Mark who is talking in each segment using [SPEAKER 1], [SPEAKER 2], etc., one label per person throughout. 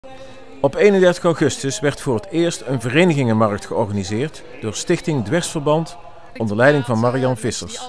[SPEAKER 1] Op 31 augustus werd voor het eerst een verenigingenmarkt georganiseerd door Stichting Dwersverband onder leiding van Marian Vissers.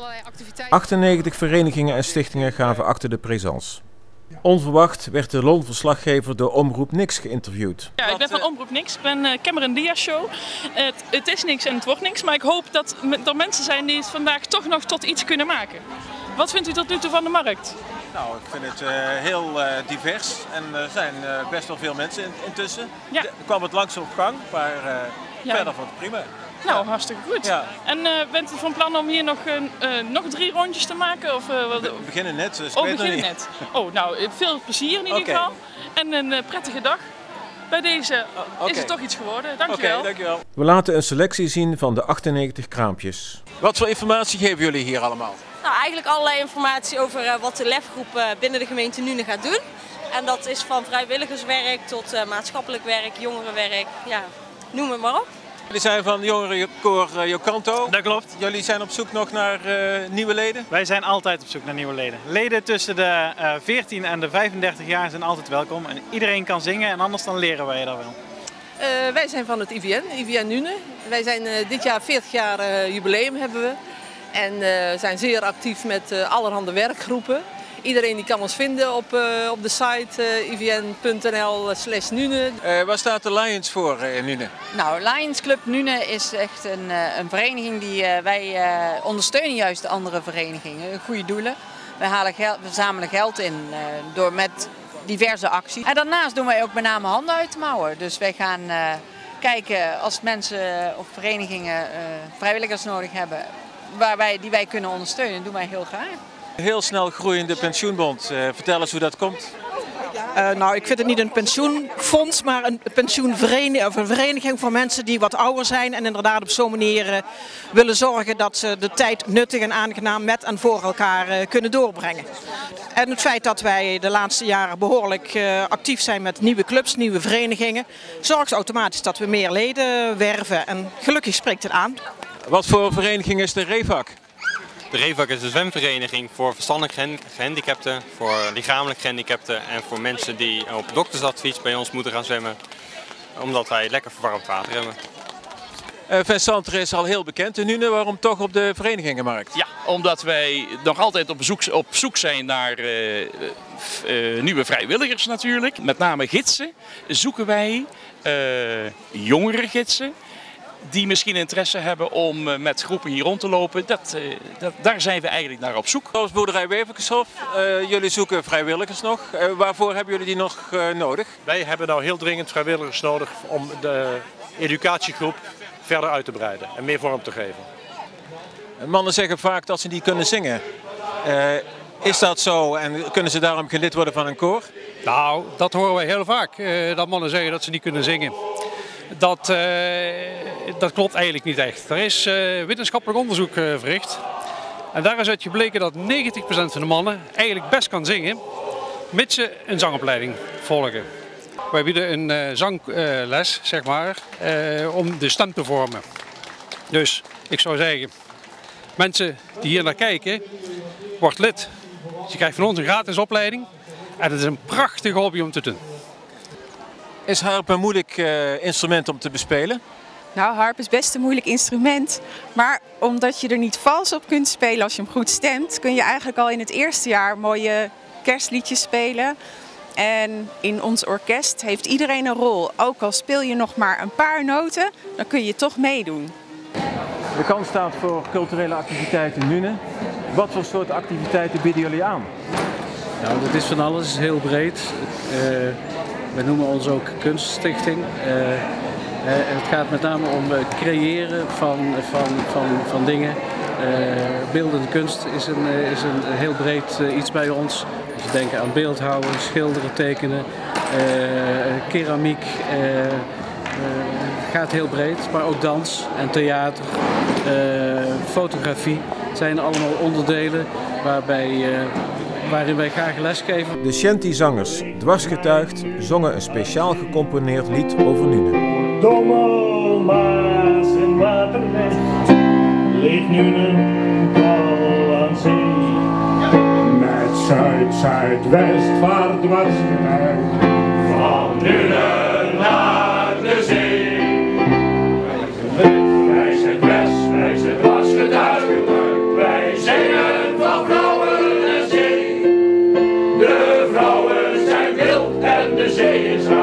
[SPEAKER 1] 98 verenigingen en stichtingen gaven acte de présence. Onverwacht werd de Lon-verslaggever door Omroep Niks geïnterviewd.
[SPEAKER 2] Ja, ik ben van Omroep Niks, ik ben Cameron Diaz Show. Het is niks en het wordt niks, maar ik hoop dat er mensen zijn die het vandaag toch nog tot iets kunnen maken. Wat vindt u tot nu toe van de markt?
[SPEAKER 3] Nou, ik vind het heel divers en er zijn best wel veel mensen intussen.
[SPEAKER 2] Ja.
[SPEAKER 3] Er kwam het langzaam op gang, maar verder vond ik het prima.
[SPEAKER 2] Nou, hartstikke goed.
[SPEAKER 3] Ja.
[SPEAKER 2] En bent u van plan om hier nog 3 rondjes te maken? Of,
[SPEAKER 3] We beginnen net, dus ik weet nog niet.
[SPEAKER 2] Net. Oh, nou, veel plezier in ieder geval. En een prettige dag. Bij deze is het toch iets geworden. Dankjewel.
[SPEAKER 3] Oké, dankjewel.
[SPEAKER 1] We laten een selectie zien van de 98 kraampjes.
[SPEAKER 3] Wat voor informatie geven jullie hier allemaal?
[SPEAKER 4] Nou, eigenlijk allerlei informatie over wat de LEF-groep binnen de gemeente Nuenen gaat doen. En dat is van vrijwilligerswerk tot maatschappelijk werk, jongerenwerk, ja, noem het maar op.
[SPEAKER 3] Jullie zijn van jongerenkoor Jocanto.
[SPEAKER 5] Dat klopt.
[SPEAKER 3] Jullie zijn op zoek nog naar nieuwe leden?
[SPEAKER 5] Wij zijn altijd op zoek naar nieuwe leden. Leden tussen de 14 en de 35 jaar zijn altijd welkom. En iedereen kan zingen en anders dan leren wij dat wel.
[SPEAKER 6] Wij zijn van het IVN Nuenen. Wij zijn dit jaar 40 jaar jubileum hebben we. En zijn zeer actief met allerhande werkgroepen. Iedereen die kan ons vinden op de site ivn.nl/Nuenen.
[SPEAKER 3] Waar staat de Lions voor in Nuenen?
[SPEAKER 7] Nou, Lions Club Nuenen is echt een vereniging die wij ondersteunen juist de andere verenigingen, goede doelen. We zamelen geld in door met diverse acties. En daarnaast doen wij ook met name handen uit de mouwen. Dus wij gaan kijken als mensen of verenigingen vrijwilligers nodig hebben die wij kunnen ondersteunen, doen wij heel graag.
[SPEAKER 3] Heel snel groeiende pensioenbond. Vertel eens hoe dat komt.
[SPEAKER 6] Nou, ik vind het niet een pensioenfonds, maar een pensioenvereniging of een vereniging voor mensen die wat ouder zijn en inderdaad op zo'n manier willen zorgen dat ze de tijd nuttig en aangenaam met en voor elkaar kunnen doorbrengen. En het feit dat wij de laatste jaren behoorlijk actief zijn met nieuwe clubs, nieuwe verenigingen, zorgt automatisch dat we meer leden werven en gelukkig spreekt het aan.
[SPEAKER 3] Wat voor vereniging is de REVAC?
[SPEAKER 8] De REVAC is een zwemvereniging voor verstandelijk gehandicapten, voor lichamelijk gehandicapten en voor mensen die op doktersadvies bij ons moeten gaan zwemmen, omdat wij lekker verwarmd water hebben.
[SPEAKER 3] Vincent is al heel bekend in Nuenen, waarom toch op de verenigingenmarkt?
[SPEAKER 9] Ja, omdat wij nog altijd op zoek zijn naar nieuwe vrijwilligers natuurlijk. Met name gidsen zoeken wij, jongere gidsen. Die misschien interesse hebben om met groepen hier rond te lopen, daar zijn we eigenlijk naar op zoek.
[SPEAKER 3] Zoals boerderij Weverkeshof, jullie zoeken vrijwilligers nog. Waarvoor hebben jullie die nog nodig?
[SPEAKER 10] Wij hebben nou heel dringend vrijwilligers nodig om de educatiegroep verder uit te breiden en meer vorm te geven.
[SPEAKER 3] Mannen zeggen vaak dat ze niet kunnen zingen. Is dat zo en kunnen ze daarom geen lid worden van een koor?
[SPEAKER 11] Nou, dat horen wij heel vaak, dat mannen zeggen dat ze niet kunnen zingen. Dat klopt eigenlijk niet echt. Er is wetenschappelijk onderzoek verricht. En daar is uit gebleken dat 90% van de mannen eigenlijk best kan zingen, mits ze een zangopleiding volgen. Wij bieden een zangles, zeg maar, om de stem te vormen. Dus ik zou zeggen, mensen die hier naar kijken, word lid. Je krijgt van ons een gratis opleiding en het is een prachtige hobby om te doen.
[SPEAKER 3] Is harp een moeilijk instrument om te bespelen?
[SPEAKER 12] Nou, harp is best een moeilijk instrument, maar omdat je er niet vals op kunt spelen als je hem goed stemt, kun je eigenlijk al in het eerste jaar mooie kerstliedjes spelen. En in ons orkest heeft iedereen een rol. Ook al speel je nog maar een paar noten, dan kun je toch meedoen.
[SPEAKER 1] De kans staat voor culturele activiteiten in Nuenen. Wat voor soort activiteiten bieden jullie aan?
[SPEAKER 13] Nou, dat is van alles, heel breed. We noemen ons ook kunststichting. Het gaat met name om creëren van dingen. Beeldende kunst is een heel breed iets bij ons. Dus we denken aan beeldhouwen, schilderen, tekenen, keramiek. Gaat heel breed, maar ook dans en theater, fotografie zijn allemaal onderdelen waarin wij graag lesgeven.
[SPEAKER 1] De Shanty-zangers, dwarsgetuigd, zongen een speciaal gecomponeerd lied over Nuenen.
[SPEAKER 14] Dommel, Maas en Waterweg, ligt Nuenen kal aan zee. Met zuid-zuidwest vaart dwarsgetuigd. van Nuenen naar de zee. Wij zijn west, wij zijn dwarsgeduid, wij zingen van vrouwen en zee. De vrouwen zijn wild en de zee is raar.